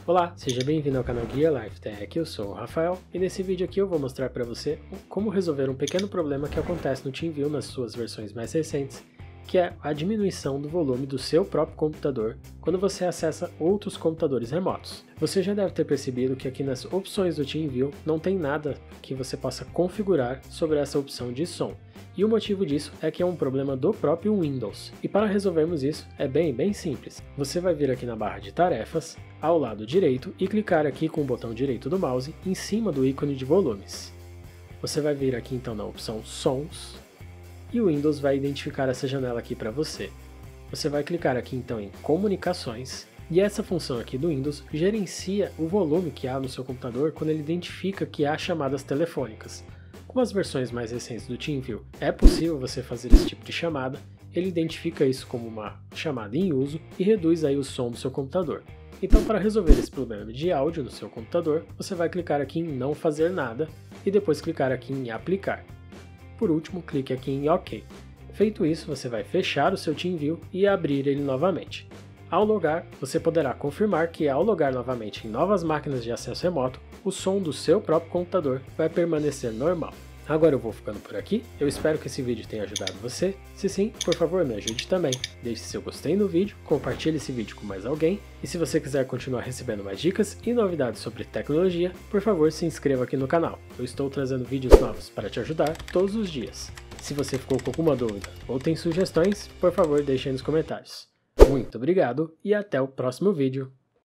Olá, seja bem-vindo ao canal Guia Life Tech, eu sou o Rafael e nesse vídeo aqui eu vou mostrar para você como resolver um pequeno problema que acontece no TeamViewer nas suas versões mais recentes, que é a diminuição do volume do seu próprio computador quando você acessa outros computadores remotos. Você já deve ter percebido que aqui nas opções do TeamViewer não tem nada que você possa configurar sobre essa opção de som. E o motivo disso é que é um problema do próprio Windows. E para resolvermos isso é bem simples. Você vai vir aqui na barra de tarefas, ao lado direito e clicar aqui com o botão direito do mouse em cima do ícone de volumes. Você vai vir aqui então na opção Sons e o Windows vai identificar essa janela aqui para você. Você vai clicar aqui então em Comunicações e essa função aqui do Windows gerencia o volume que há no seu computador quando ele identifica que há chamadas telefônicas. Com as versões mais recentes do TeamViewer, é possível você fazer esse tipo de chamada, ele identifica isso como uma chamada em uso e reduz aí o som do seu computador. Então, para resolver esse problema de áudio no seu computador, você vai clicar aqui em Não Fazer Nada e depois clicar aqui em Aplicar. Por último, clique aqui em OK. Feito isso, você vai fechar o seu TeamViewer e abrir ele novamente. Ao logar, você poderá confirmar que ao logar novamente em novas máquinas de acesso remoto, o som do seu próprio computador vai permanecer normal. Agora eu vou ficando por aqui, eu espero que esse vídeo tenha ajudado você. Se sim, por favor me ajude também. Deixe seu gostei no vídeo, compartilhe esse vídeo com mais alguém, e se você quiser continuar recebendo mais dicas e novidades sobre tecnologia, por favor se inscreva aqui no canal. Eu estou trazendo vídeos novos para te ajudar todos os dias. Se você ficou com alguma dúvida ou tem sugestões, por favor deixe aí nos comentários. Muito obrigado e até o próximo vídeo.